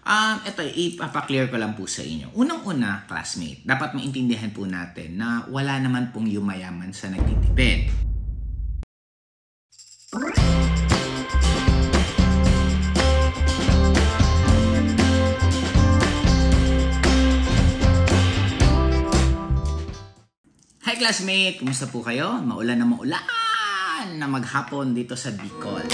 Ito, ipapaklear ko lang po sa inyo. Unang-una, classmate, dapat maintindihan po natin na wala naman pong yumayaman sa nagtitipid. Hi classmate! Kumusta po kayo? Maulan na maghapon dito sa Bicol.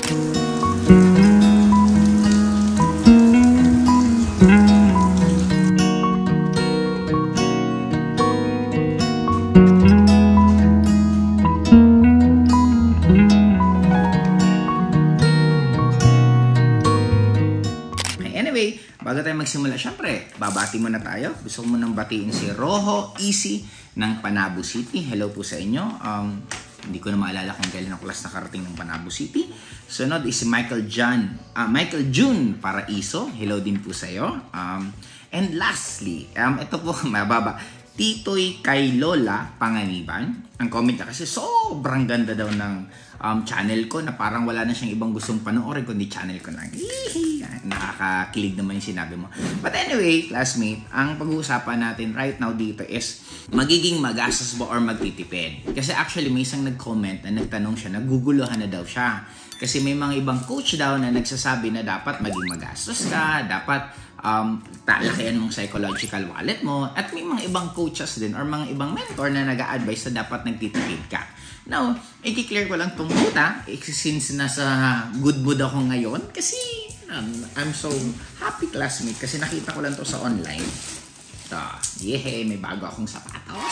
Anyway, bago tayo magsimula, syempre, babati muna tayo. Gusto ko munang batiin si Rojo Easy ng Panabo City. Hello po sa inyo. Hindi ko na maalala kung kailan ang class nakarating ng Panabo City. Sunod is si Michael June Paraiso. Hello din po sa iyo. And lastly, ito po mababa. Titoy kay Lola Panganiban. Ang comment niya kasi sobrang ganda daw ng channel ko na parang wala na siyang ibang gustong panoorin kundi channel ko lang. Nakakakilig naman yung sinabi mo. But anyway, classmate, ang pag-uusapan natin right now dito is magiging magastos ba or magtitipid. Kasi actually may isang nag-comment na nagtanong siya, naguguluhan na daw siya. Kasi may mga ibang coach daw na nagsasabi na dapat maging magastos ka, dapat talakihan mong psychological wallet mo, at may mga ibang coaches din or mga ibang mentor na nag-a-advise na dapat nagtitipid ka. Now, i-clear ko lang itong puta since nasa good mood ako ngayon kasi I'm so happy classmate kasi nakita ko lang to sa online. May bago akong sapatos.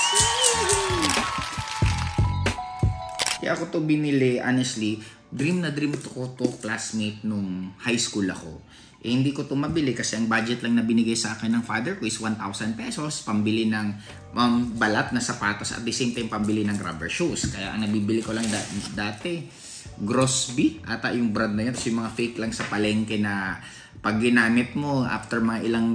Kaya ako to binili, honestly, dream na dream ko to classmate nung high school ako. Hindi ko ito mabili kasi ang budget lang na binigay sa akin ng father ko is 1,000 pesos pambili ng balat na sapatos at the same time pambili ng rubber shoes. Kaya ang nabibili ko lang dati, Grosby ata yung brand na yun. Tapos yung mga fake lang sa palengke na pag ginamit mo after mga ilang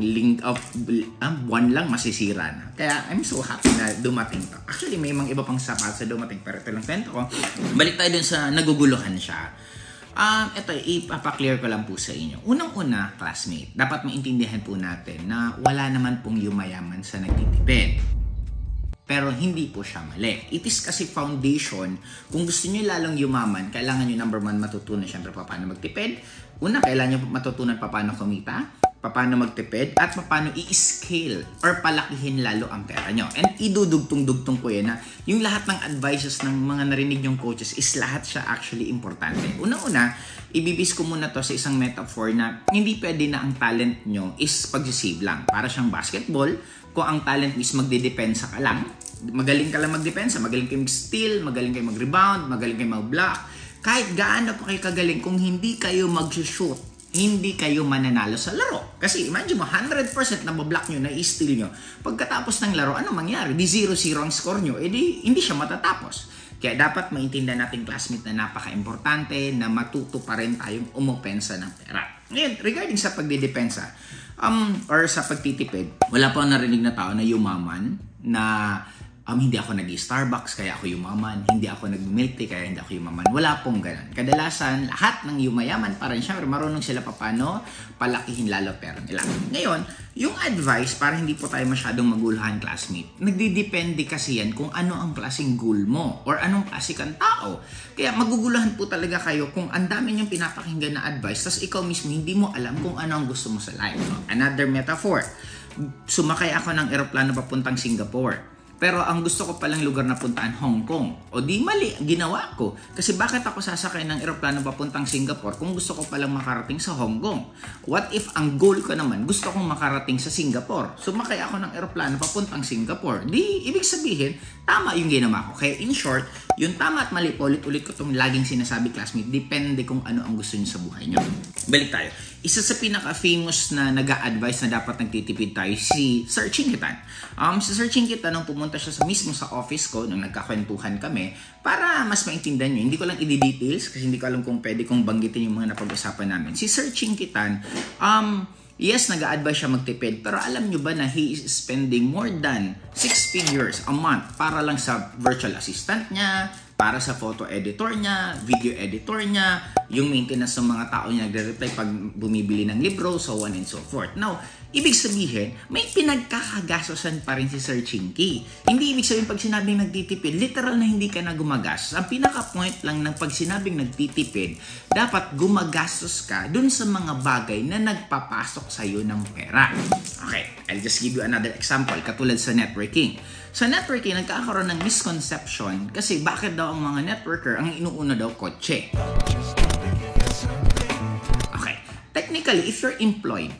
buwan lang masisira na. Kaya I'm so happy na dumating to. Actually may mga iba pang sapatos na dumating pero ito lang kwento ko. Balik tayo dun sa naguguluhan siya. Ito, ipapaklear ko lang po sa inyo. Unang-una, classmate, dapat maintindihan po natin na wala naman pong yumayaman sa nagtitipid. Pero hindi po siya mali. It is kasi foundation. Kung gusto nyo lalong yumaman, kailangan nyo number 1 matutunan syempre paano magtipid. Una, kailangan nyo matutunan paano kumita, paano magtipid, at paano i-scale or palakihin lalo ang pera nyo. And idudugtong-dugtong ko yan na yung lahat ng advices ng mga narinig yung coaches is lahat siya actually importante. Una-una, ibibis ko muna to sa isang metaphor na hindi pwede na ang talent nyo is pag-save lang. Para siyang basketball, kung ang talent is magdedepensa ka lang, magaling ka lang magdepensa, magaling kayo mag-steal, magaling kayo mag-rebound, magaling kayo mag-block, kahit gaano pa kayo kagaling, kung hindi kayo mag-shoot, hindi kayo mananalo sa laro. Kasi imagine mo, 100% na mablock nyo, na i-steal nyo. Pagkatapos ng laro, ano mangyari? Di 0-0 ang score nyo. Hindi siya matatapos. Kaya dapat maintindihan natin classmate na napaka-importante na matuto pa rin tayong umopensa ng pera. Ngayon, regarding sa pagdidepensa, or sa pagtitipid, wala pa narinig na tao na yumaman na hindi ako nag-Starbucks kaya ako yumaman, hindi ako nag-milk tea kaya hindi ako yumaman. Wala pong ganun. Kadalasan, lahat ng yumayaman parang syempre marunong sila paano palakihin lalo pera nila. Ngayon, yung advice para hindi po tayo masyadong maguluhan classmate, nagdidepende kasi yan kung ano ang klaseng goal mo or anong klase kang tao. Kaya maguguluhan po talaga kayo kung ang dami niyong pinapakinggan na advice tapos ikaw mismo hindi mo alam kung ano ang gusto mo sa life. Another metaphor, sumakay ako ng eroplano papuntang Singapore. Pero ang gusto ko palang lugar na puntaan, Hong Kong. O di mali, ginawa ko. Kasi bakit ako sasakay ng eroplano papuntang Singapore kung gusto ko palang makarating sa Hong Kong? What if ang goal ko naman, gusto kong makarating sa Singapore? Sumakay ako ng eroplano papuntang Singapore. Di, ibig sabihin, tama yung ginawa ko. Kaya in short, yung tama at mali, ulit-ulit ko itong laging sinasabi classmate, depende kung ano ang gusto nyo sa buhay nyo. Balik tayo. Isa sa pinaka-famous na nag-a-advise na dapat nagtitipid tayo, si Sir Chinkitan. Si Sir Chinkitan, nung pumunta siya mismo sa office ko, nung nagkakwentuhan kami, para mas maintindihan nyo. Hindi ko lang i-details kasi hindi ko alam kung pwede kong banggitin yung mga napag-usapan namin. Si Sir Chinkitan, yes, nag-a-advise siya magtipid, pero alam nyo ba na he is spending more than 6 figures a month para lang sa virtual assistant niya, para sa photo editor niya, video editor niya, yung maintenance ng mga tao niya nagre-reply pag bumibili ng libro, so on and so forth. Now, ibig sabihin, may pinagkakagastosan pa rin si Sir Chinky. Hindi ibig sabihin pag sinabing nagtitipid, literal na hindi ka na gumagastos. Ang pinaka-point lang ng pag sinabing nagtitipid, dapat gumagastos ka dun sa mga bagay na nagpapasok sa'yo ng pera. Okay, I'll just give you another example, katulad sa networking. Sa networking, nagkakaroon ng misconception kasi bakit daw ang mga networker, ang inuuna daw kotse. Okay, technically, if you're employed,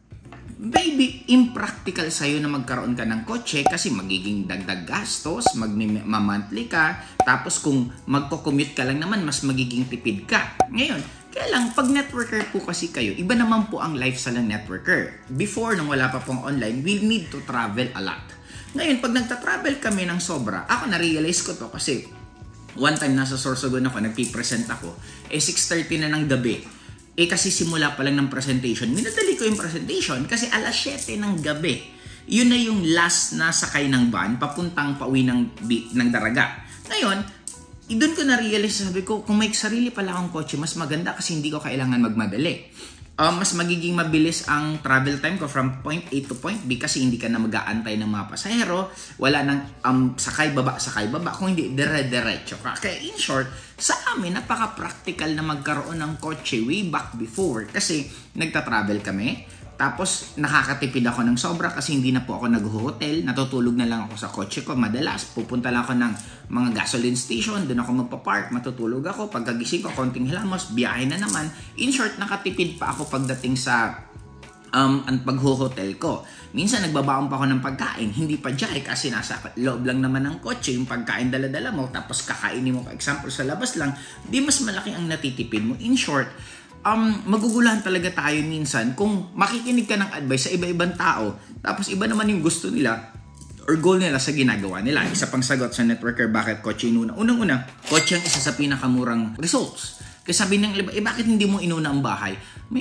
maybe impractical sa'yo na magkaroon ka ng kotse kasi magiging dagdag gastos, mag-monthly ka, tapos kung magko-commute ka lang naman, mas magiging tipid ka. Ngayon, kaya lang, pag networker po kasi kayo, iba naman po ang lifestyle ng networker. Before, nung wala pa pong online, we need to travel a lot. Ngayon, pag nagta-travel kami ng sobra, ako na-realize ko to kasi one time nasa Sorsogon ako, nagpipresent ako, 6:30 na ng gabi. Kasi simula pa lang ng presentation, minadali ko yung presentation kasi alas 7 ng gabi. Yun na yung last na sakay ng van, papuntang pauwi ng Daraga. Ngayon, doon ko na-realize, sabi ko, kung may sarili pala akong kotse, mas maganda kasi hindi ko kailangan magmadali. Mas magiging mabilis ang travel time ko from point A to point B kasi hindi ka na mag-aantay ng mga pasahero, wala nang sakay baba, kung hindi dire-diretso ka. Kaya in short, sa amin napaka-practical na magkaroon ng kotse way back before kasi nagta-travel kami. Tapos nakakatipid ako ng sobra kasi hindi na po ako nag-hotel, natutulog na lang ako sa kotse ko madalas. Pupunta lang ako ng mga gasoline station, doon ako magpa-park, matutulog ako. Pagkagising ko, konting hilamos, biyahe na naman. In short, nakatipid pa ako pagdating sa ang pag-hotel ko. Minsan nagbabaon pa ako ng pagkain, hindi pa dyan kasi nasa loob lang naman ng kotse, yung pagkain dala-dala mo, tapos kakainin mo, example sa labas lang, di mas malaki ang natitipid mo. In short, magugulahan talaga tayo minsan kung makikinig ka ng advice sa iba-ibang tao tapos iba naman yung gusto nila or goal nila sa ginagawa nila. Isa pang sagot sa networker, bakit kotse inuna? Unang-una, kotse ang isa sa pinakamurang results. Kasi sabi ng iba, bakit hindi mo inuna ang bahay?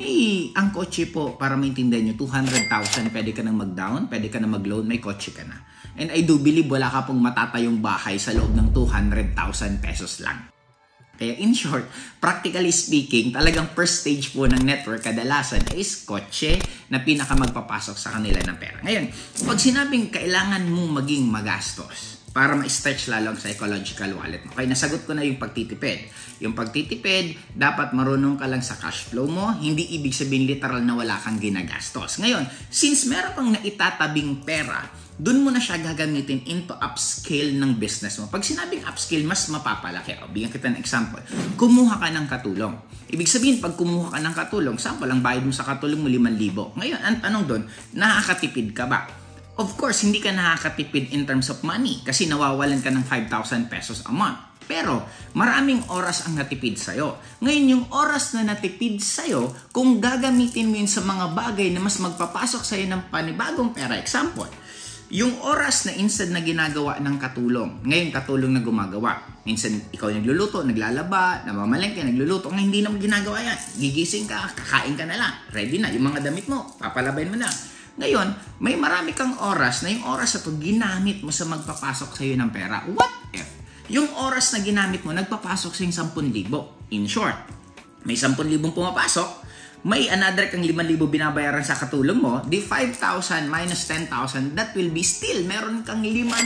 Ang kotse po, para maintindihan nyo, 200,000, pwede ka nang mag-down, pwede ka nang mag-loan, may kotse ka na. And I do believe wala ka pong matatayong bahay sa loob ng 200,000 pesos lang. Kaya in short, practically speaking, talagang first stage po ng network kadalasan is kotse na pinaka magpapasok sa kanila ng pera. Ngayon, pag sinabing kailangan mong maging magastos para ma-stretch lalo ang psychological wallet mo. Kaya nasagot ko na yung pagtitipid. Yung pagtitipid, dapat marunong ka lang sa cash flow mo. Hindi ibig sabihin literal na wala kang ginagastos. Ngayon, since meron kang naitatabing pera, doon mo na siya gagamitin into upscale ng business mo. Pag sinabing upscale, mas mapapalaki. Bigyan kita ng example. Kumuha ka ng katulong. Ibig sabihin, pag kumuha ka ng katulong, sample, ang bayad mo sa katulong mo 5,000. Ngayon, ang tanong doon, nakakatipid ka ba? Of course, hindi ka nakakatipid in terms of money kasi nawawalan ka ng 5,000 pesos a month. Pero maraming oras ang natipid sa'yo. Ngayon, yung oras na natipid sa'yo, kung gagamitin mo yun sa mga bagay na mas magpapasok sa'yo ng panibagong pera, example, yung oras na instead na ginagawa ng katulong, ngayon katulong na gumagawa. Minsan ikaw nagluluto, naglalaba, namamalengke, nagluluto. Ngayon hindi na mo ginagawa yan. Gigising ka, kakain ka na lang. Ready na. Yung mga damit mo, papalabayin mo na. Ngayon, may marami kang oras na yung oras na ito ginamit mo sa magpapasok sa'yo ng pera. What if yung oras na ginamit mo, nagpapasok sa yung 10,000? In short, may 10,000 pumapasok, may another kang 5,000 binabayaran sa katulong mo, di 5,000 minus 10,000, that will be still, meron kang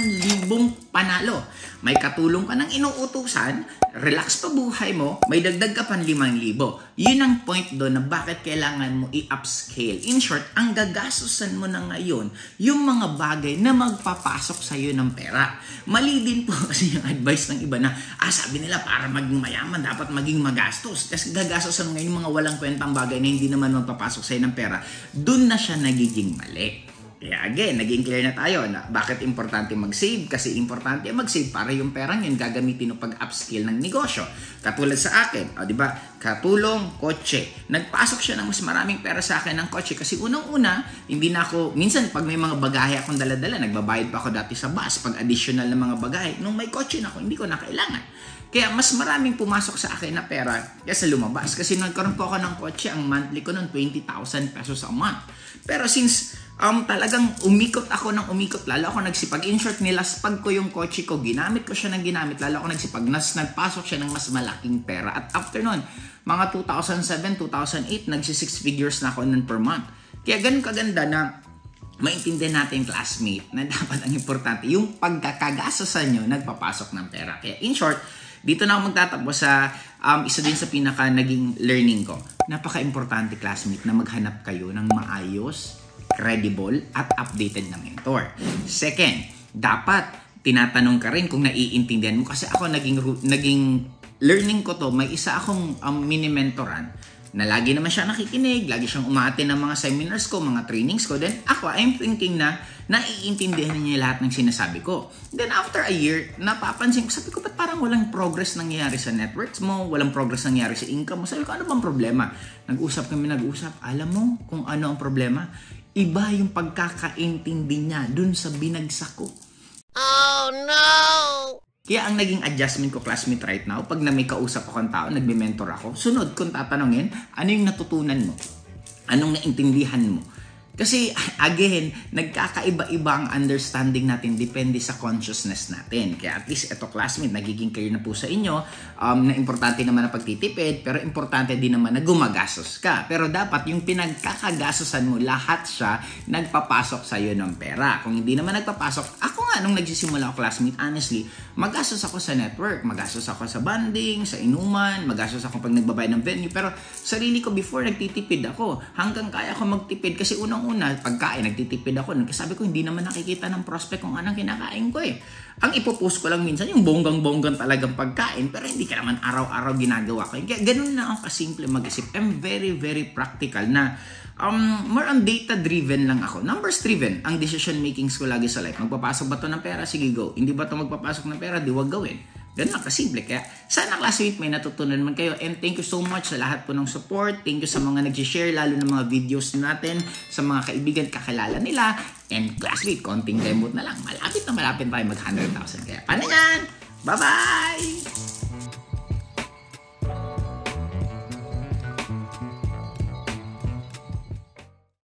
5,000 panalo. May katulong ka ng inuutusan, relax pa buhay mo, may dagdag ka pang 5,000. Yun ang point doon na bakit kailangan mo i-upscale. In short, ang gagastusan mo na ngayon, yung mga bagay na magpapasok sa'yo ng pera. Mali din po kasi yung advice ng iba na, sabi nila para maging mayaman, dapat maging magastos. Kasi gagastusan mo ngayon yung mga walang kwentang bagay na hindi naman magpapasok sa'yo ng pera. Doon na siya nagiging mali. Kaya again, naging clear na tayo na bakit importante mag-save. Kasi importante mag-save para yung perang yun gagamitin o pag-upskill ng negosyo. Katulad sa akin, di ba? Katulong, kotse. Nagpasok siya ng mas maraming pera sa akin ng kotse kasi unang-una, hindi na ako, minsan pag may mga bagahe akong dala-dala, nagbabayad pa ako dati sa bus, pag additional na mga bagahe, nung may kotse na ako, hindi ko na kailangan. Kaya mas maraming pumasok sa akin na pera kaysa lumabas. Kasi nagkaroon po ako ng kotse, ang monthly ko noon 20,000 pesos a month. Pero since talagang umikot ako ng umikot. Lalo ako nagsipag. In short, nilaspag ko yung kotse ko. Ginamit ko siya ng ginamit. Lalo ako nagsipag. Nagpasok siya ng mas malaking pera. At after nun, mga 2007, 2008, nagsi 6 figures na ako nun per month. Kaya ganun kaganda na maintindihan natin, classmate, na dapat ang importante, yung pagkakagastosan nyo, nagpapasok ng pera. Kaya in short, dito na ako magtatapos sa isa din sa pinaka naging learning ko. Napaka-importante, classmate, na maghanap kayo ng maayos, credible, at updated na mentor. Second, dapat tinatanong ka rin kung naiintindihan mo. Kasi ako naging learning ko to, may isa akong mini-mentoran na lagi naman siya nakikinig, lagi siyang umaattend ng mga seminars ko, mga trainings ko. Then ako, I'm thinking na naiintindihan niya lahat ng sinasabi ko. Then after a year, napapansin ko, sabi ko, ba't parang walang progress nangyayari sa networks mo, walang progress nangyayari sa income mo? Sabi ko, ano bang problema? Nag-usap kami, alam mo kung ano ang problema? Iba yung pagkakaintindi niya dun sa binagsak ko. Oh no! Kaya ang naging adjustment ko, classmate, right now, pag na may kausap akong tao, nagme-mentor ako, sunod kung tatanungin, ano yung natutunan mo? Anong naintindihan mo? Kasi, again, nagkakaiba-iba ang understanding natin depende sa consciousness natin. Kaya at least ito, classmate, nagiging clear na po sa inyo na importante naman na pagtitipid, pero importante din naman na gumagastos ka. Pero dapat yung pinagkakagastosan mo, lahat siya nagpapasok sa'yo ng pera. Kung hindi naman nagpapasok, ako nga, nung nagsisimula ako, classmate, honestly, magastos ako sa network, magastos ako sa banding, sa inuman, magastos ako pag nagbabayad ng venue. Pero sarili ko before, nagtitipid ako. Hanggang kaya ako magtipid kasi unang-una, pagkain, nagtitipid ako. Sabi ko, hindi naman nakikita ng prospect kung anong kinakain ko eh. Ang ipopost ko lang minsan, yung bonggang-bonggang talagang pagkain, pero hindi ka naman araw-araw ginagawa ko. Kaya ganun na ako kasimple mag-isip. I'm very, very practical na more on data-driven lang ako. Numbers-driven ang decision-makings ko lagi sa life. Magpapasok ba to ng pera? Sige, go. Hindi ba to magpapasok ng pera? Di, wag gawin. Ganun lang kasimple. Kaya sana, classmate, may natutunan man kayo. And thank you so much sa lahat po ng support. Thank you sa mga nag-share, lalo ng mga videos natin, sa mga kaibigan, kakilala nila. And classmate, konting demot na lang. Malapit na malapit tayo mag 100,000. Kaya paano yan? Bye-bye!